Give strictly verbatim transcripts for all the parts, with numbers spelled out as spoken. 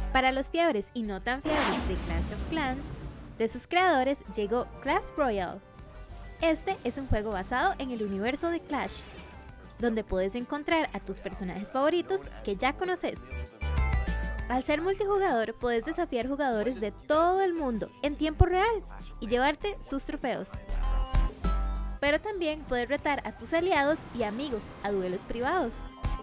Para los fiebres y no tan fiebres de Clash of Clans, de sus creadores llegó Clash Royale. Este es un juego basado en el universo de Clash, donde puedes encontrar a tus personajes favoritos que ya conoces. Al ser multijugador, puedes desafiar jugadores de todo el mundo en tiempo real y llevarte sus trofeos. Pero también puedes retar a tus aliados y amigos a duelos privados.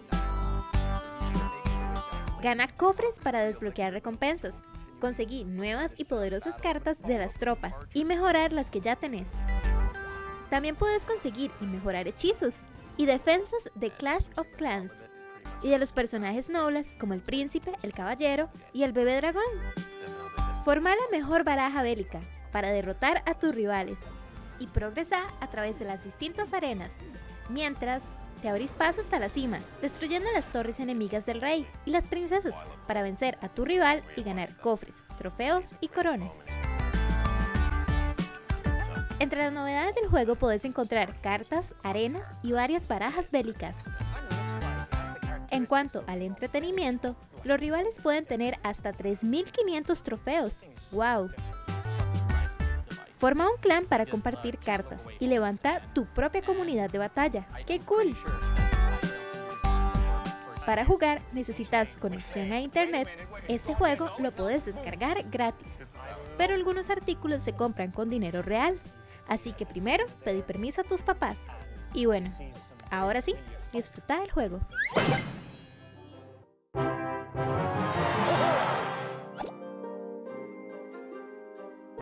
Gana cofres para desbloquear recompensas, conseguí nuevas y poderosas cartas de las tropas y mejorar las que ya tenés. También puedes conseguir y mejorar hechizos y defensas de Clash of Clans y de los personajes nobles como el príncipe, el caballero y el bebé dragón. Forma la mejor baraja bélica para derrotar a tus rivales y progresa a través de las distintas arenas, mientras te abrís paso hasta la cima, destruyendo las torres enemigas del rey y las princesas para vencer a tu rival y ganar cofres, trofeos y coronas. Entre las novedades del juego puedes encontrar cartas, arenas y varias barajas bélicas. En cuanto al entretenimiento, los rivales pueden tener hasta tres mil quinientos trofeos. ¡Wow! Forma un clan para compartir cartas y levanta tu propia comunidad de batalla. ¡Qué cool! Para jugar necesitas conexión a internet. Este juego lo puedes descargar gratis, pero algunos artículos se compran con dinero real. Así que primero pedí permiso a tus papás. Y bueno, ahora sí, disfruta del juego.